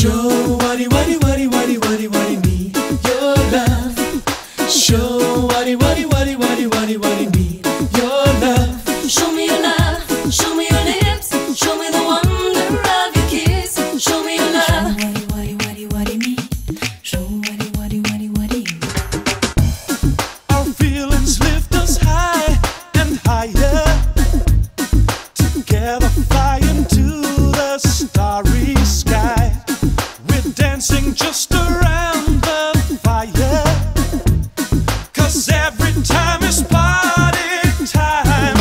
Show Waddy, Waddy, Waddy, Waddy, Waddy, Waddy me your love. Show Waddy, Waddy, Waddy, Waddy, Waddy, Waddy me your love. Show me your love, show me your lips, show me the wonder of your kiss. Show me your love. Show Waddy, Waddy, Waddy, Waddy me. Show Waddy, Waddy, Waddy, Waddy you. Our feelings lift us high and higher, together flying to the starry sky. We're dancing just around the fire, 'cause every time is party time.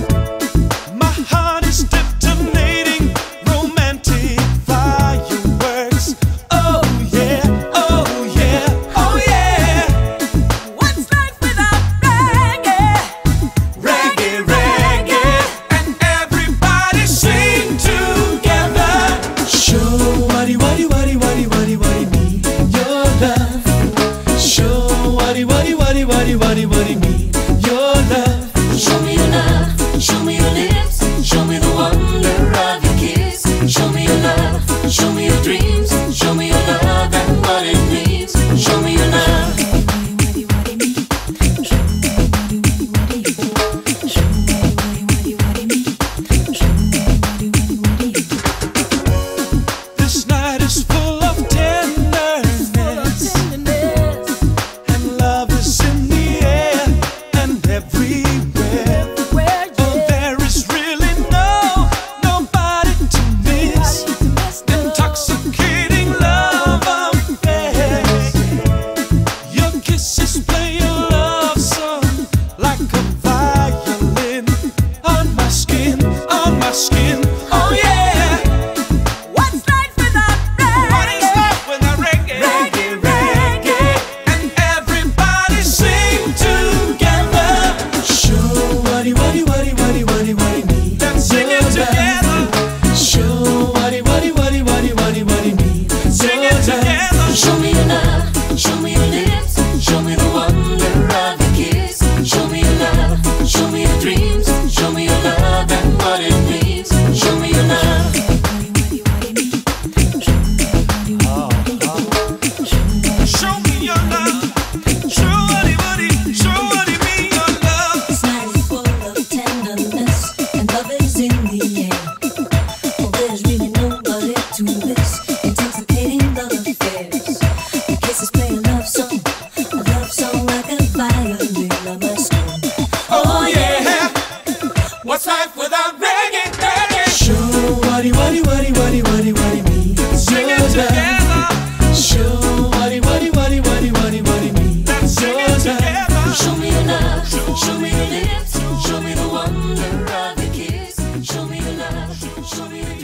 My heart is detonating romantic fireworks. Oh yeah, oh yeah, oh yeah. What's life without reggae? Reggae, reggae, and everybody sing together. Show Waddy, Waddy, Waddy, Waddy, Waddy, Waddy me your love. Show Waddy, Waddy, Waddy, Waddy, Waddy, Waddy me your love. Show me your love, show me your lips, show me the wonder of your kiss. Show me your love, show me your dreams, show me your love and what it means. Show me your love. Waddy, Waddy, Waddy me. Show me Waddy, Waddy, Waddy you. Show me Waddy, Waddy, Waddy me. Show me Waddy, Waddy, Waddy you. This night is full of tenderness, and love is in the air and everywhere. Oh, there is really nobody to miss. Intoxicating love affairs. Your kisses play a love song like a violin on my skin, on my skin. Oh yeah. What's life without What is reggae? life without reggae? Reggae, reggae. And everybody sing together. Show Waddy, Waddy, Waddy, Waddy, Waddy, Waddy me. Let's sing it together. Show Waddy, Waddy, Waddy, Waddy, Waddy, Waddy me. Sing it together. Show me your love, show me your lips, show me the wonder of your kiss. Show me your love, show me your dreams, show me your love and what it means. Show me your love. Waddy, Waddy, Waddy me. Show me Waddy, Waddy, Waddy. Show me your love. Show Waddy, Waddy, show Waddy me your love. This night is full of tenderness and love is in the air. Oh, there's really nobody to this. Intoxicating love affairs. Your kisses play a love song like a violin on my skin. Oh yeah. What's life without reggae? Reggae. Show Waddy, Waddy, Waddy, Waddy, Waddy, Waddy me. Sing it together. Show Waddy, Waddy, Waddy, Waddy, Waddy, Waddy me. Let's sing it together. Show me your love, show me your lips, show me the wonder of your kiss. Show me your love, show me your